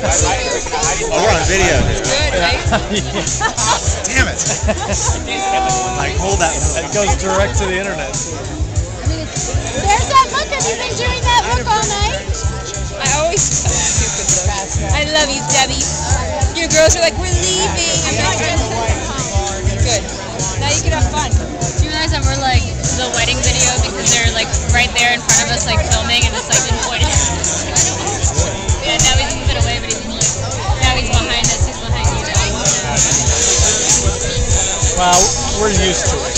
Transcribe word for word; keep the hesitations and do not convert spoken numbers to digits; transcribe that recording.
Oh, we're on video. Good, right? Damn it. Like, hold that. It goes direct to the internet. There's that look. Have you been doing that look all night? I always stupid though. I love you, Debbie. Your girls are like, we're leaving. I'm not good. Now you can have fun. Do you realize that we're like the wedding video because they're like right there in front of us, like filming, and it's like been pointed. Yeah, now he's moving away, but he's now he's behind us. He's behind you. Well, we're used to it.